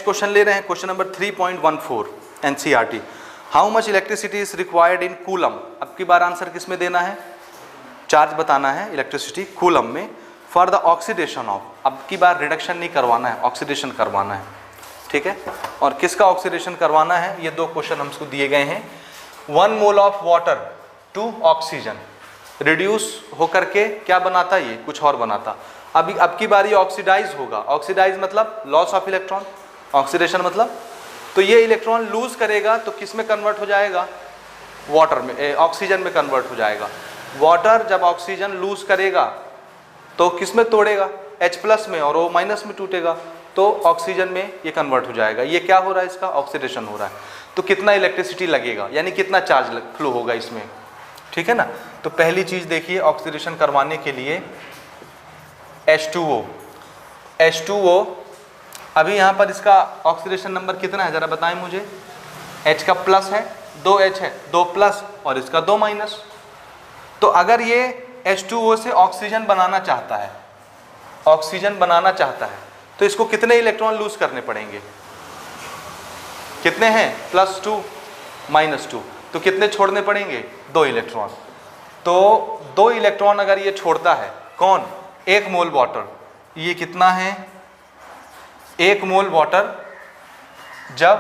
Question ले रहे हैं, question number 3.14 NCERT। How much electricity is required in coulomb. अब की बार आंसर किस में देना है, चार्ज बताना है इलेक्ट्रिसिटी कूलम में फॉर द ऑक्सीडेशन ऑफ। अब की बार रिडक्शन नहीं करवाना है, ऑक्सीडेशन करवाना है, ठीक है। और किसका ऑक्सीडेशन करवाना है, ये दो क्वेश्चन हमको दिए गए हैं। 1 mole of water to oxygen reduce होकर के क्या बनाता, ये कुछ और बनाता। अब की बार ये ऑक्सीडाइज होगा। ऑक्सीडाइज मतलब लॉस ऑफ इलेक्ट्रॉन, ऑक्सीडेशन मतलब तो ये इलेक्ट्रॉन लूज करेगा तो किस में कन्वर्ट हो जाएगा, वाटर में, ऑक्सीजन में कन्वर्ट हो जाएगा। वाटर जब ऑक्सीजन लूज करेगा तो किस में तोड़ेगा, H+ में, और O- में टूटेगा तो ऑक्सीजन में ये कन्वर्ट हो जाएगा। ये क्या हो रहा है, इसका ऑक्सीडेशन हो रहा है। तो कितना इलेक्ट्रिसिटी लगेगा, यानी कितना चार्ज फ्लो होगा इसमें, ठीक है ना। तो पहली चीज देखिए, ऑक्सीडेशन करवाने के लिए H2O अभी यहाँ पर इसका ऑक्सीडेशन नंबर कितना है जरा बताएं मुझे। H का प्लस है, 2H है, 2 प्लस और इसका 2 माइनस। तो अगर ये H2O से ऑक्सीजन बनाना चाहता है, ऑक्सीजन बनाना चाहता है तो इसको कितने इलेक्ट्रॉन लूज करने पड़ेंगे, कितने हैं, +2 -2, तो कितने छोड़ने पड़ेंगे, 2 इलेक्ट्रॉन। तो 2 इलेक्ट्रॉन अगर ये छोड़ता है, कौन, 1 मोल वाटर, ये कितना है, 1 मोल वाटर जब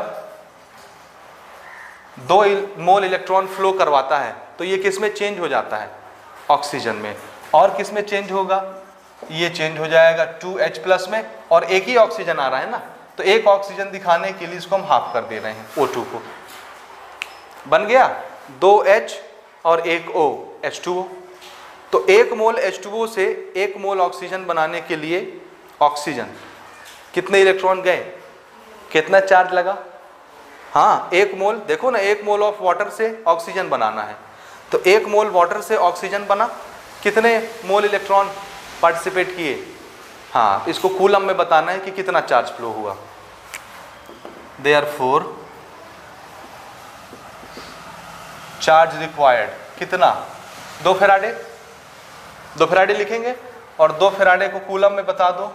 2 मोल इलेक्ट्रॉन फ्लो करवाता है तो ये किस में चेंज हो जाता है, ऑक्सीजन में। और किस में चेंज होगा, ये चेंज हो जाएगा 2H+ में, और एक ही ऑक्सीजन आ रहा है ना, तो एक ऑक्सीजन दिखाने के लिए इसको हम हाफ कर दे रहे हैं, O2 को। बन गया 2H और 1 O, H2O। तो 1 मोल H2O से 1 मोल ऑक्सीजन बनाने के लिए ऑक्सीजन कितने इलेक्ट्रॉन गए, कितना चार्ज लगा। हाँ, 1 मोल, देखो ना, 1 मोल ऑफ वाटर से ऑक्सीजन बनाना है तो 1 मोल वाटर से ऑक्सीजन बना, कितने मोल इलेक्ट्रॉन पार्टिसिपेट किए। हाँ, इसको कूलम में बताना है कि कितना चार्ज फ्लो हुआ। देयरफॉर चार्ज रिक्वायर्ड कितना, 2 फैराडे लिखेंगे, और 2 फैराडे को कूलम में बता दो,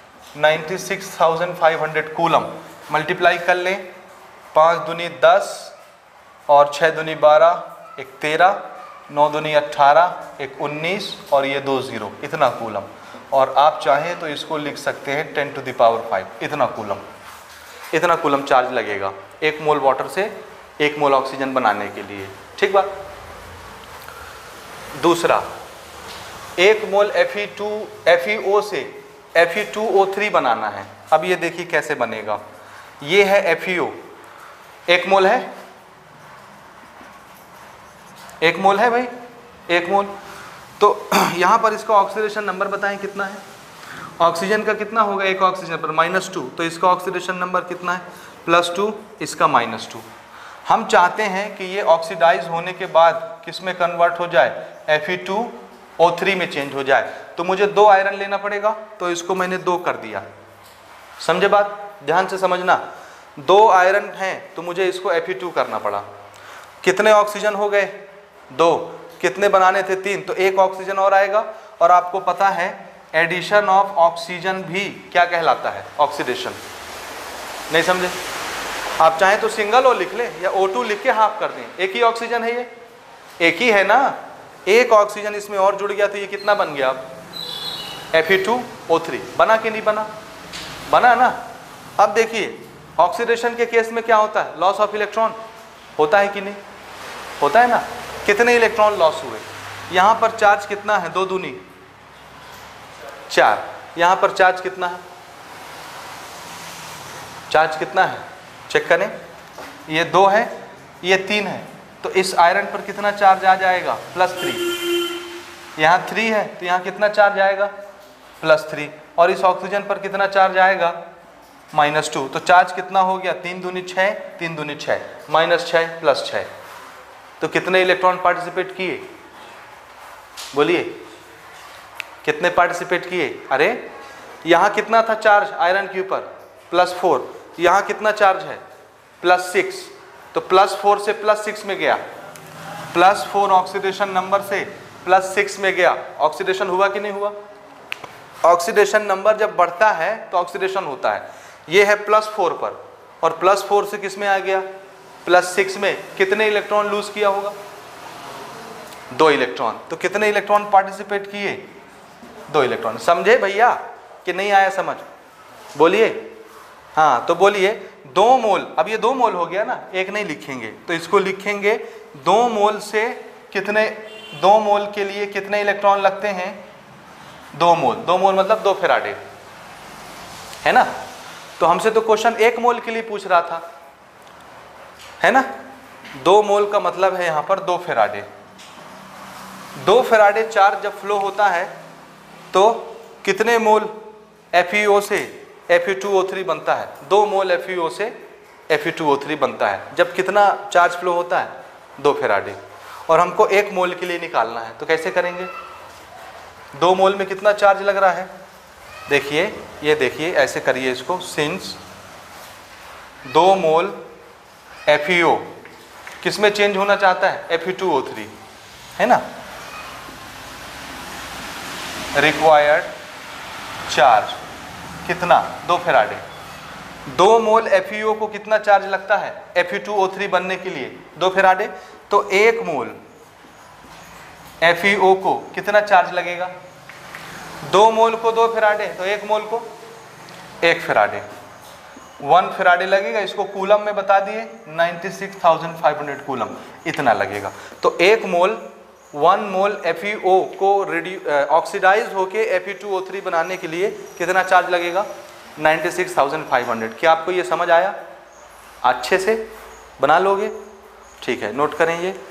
96,500 कूलम। मल्टीप्लाई कर लें, 5 दूनी 10 और 6 दूनी 12, 1 13, 9 दूनी 18, 1 19 और ये 2 0, इतना कूलम। और आप चाहें तो इसको लिख सकते हैं 10⁵, इतना कूलम चार्ज लगेगा 1 मोल वाटर से 1 मोल ऑक्सीजन बनाने के लिए, ठीक बात। दूसरा, 1 मोल FeO से Fe2O3 बनाना है। अब ये देखिए कैसे बनेगा, ये है FeO, 1 मोल है, 1 मोल है भाई, 1 मोल। तो यहाँ पर इसका ऑक्सीडेशन नंबर बताएं कितना है, ऑक्सीजन का कितना होगा, एक ऑक्सीजन पर -2, तो इसका ऑक्सीडेशन नंबर कितना है, +2, इसका -2। हम चाहते हैं कि ये ऑक्सीडाइज होने के बाद किस में कन्वर्ट हो जाए, Fe2O3 में चेंज हो जाए। तो मुझे 2 आयरन लेना पड़ेगा, तो इसको मैंने 2 कर दिया, समझे बात, ध्यान से समझना। 2 आयरन हैं तो मुझे इसको Fe2 करना पड़ा। कितने ऑक्सीजन हो गए, 2, कितने बनाने थे, 3, तो 1 ऑक्सीजन और आएगा। और आपको पता है एडिशन ऑफ ऑक्सीजन भी क्या कहलाता है, ऑक्सीडेशन। नहीं समझे, आप चाहें तो सिंगल O लिख लें या O2 लिख के हाफ कर दें, एक ही ऑक्सीजन है, ये एक ही है ना, एक ऑक्सीजन इसमें और जुड़ गया तो ये कितना बन गया, अब Fe2O3 बना कि नहीं बना, बना ना। अब देखिए ऑक्सीडेशन के केस में क्या होता है, लॉस ऑफ इलेक्ट्रॉन होता है कि नहीं, होता है ना। कितने इलेक्ट्रॉन लॉस हुए, यहाँ पर चार्ज कितना है, 2 दूनी 4, यहाँ पर चार्ज कितना है, चार्ज कितना है चेक करें, ये 2 है, ये 3 है, तो इस आयरन पर कितना चार्ज आ जाएगा, +3। यहाँ 3 है तो यहाँ कितना चार्ज आएगा, +3, और इस ऑक्सीजन पर कितना चार्ज आएगा, -2। तो चार्ज कितना हो गया, 3 दूनी 6, 3 दूनी 6, -6 +6। तो कितने इलेक्ट्रॉन पार्टिसिपेट किए, बोलिए कितने पार्टिसिपेट किए। अरे यहाँ कितना था चार्ज आयरन के ऊपर, +4, यहाँ कितना चार्ज है, +6, तो +4 से +6 में गया, +4 ऑक्सीडेशन नंबर से +6 में गया। ऑक्सीडेशन हुआ कि नहीं हुआ, ऑक्सीडेशन नंबर जब बढ़ता है तो ऑक्सीडेशन होता है। ये है +4 पर, और +4 से किस में आ गया, +6 में। कितने इलेक्ट्रॉन लूज किया होगा, 2 इलेक्ट्रॉन। तो कितने इलेक्ट्रॉन पार्टिसिपेट किए, 2 इलेक्ट्रॉन। समझे भैया कि नहीं आया समझ, बोलिए। हाँ तो बोलिए 2 मोल, अब ये 2 मोल हो गया ना, एक नहीं लिखेंगे तो इसको लिखेंगे 2 मोल से कितने, 2 मोल के लिए कितने इलेक्ट्रॉन लगते हैं, 2 मोल। 2 मोल मतलब 2 फेराडे, है ना। तो हमसे तो क्वेश्चन 1 मोल के लिए पूछ रहा था, है ना। 2 मोल का मतलब है यहाँ पर 2 फेराडे। 2 फेराडे चार्ज जब फ्लो होता है तो कितने मोल FeO से Fe2O3 बनता है, 2 मोल FeO से Fe2O3 बनता है। जब कितना चार्ज फ्लो होता है, 2 फेराडे। और हमको 1 मोल के लिए निकालना है, तो कैसे करेंगे, 2 मोल में कितना चार्ज लग रहा है, देखिए, ये देखिए, ऐसे करिए इसको, सिंस 2 मोल FeO किस में चेंज होना चाहता है, Fe2O3, है ना। रिक्वायर्ड चार्ज कितना, 2 फेराडे। 2 मोल FeO को कितना चार्ज लगता है Fe2O3 बनने के लिए, 2 फेराडे। तो 1 मोल FeO को कितना चार्ज लगेगा, 2 मोल को 2 फेराडे, तो 1 मोल को 1 फेराडे, 1 फेराडे लगेगा। इसको कूलम में बता दिए, 96,500 कूलम इतना लगेगा। तो 1 मोल 1 मोल FeO को ऑक्सीडाइज होके Fe2O3 बनाने के लिए कितना चार्ज लगेगा, 96,500। क्या आपको ये समझ आया, अच्छे से बना लोगे, ठीक है, नोट करें ये।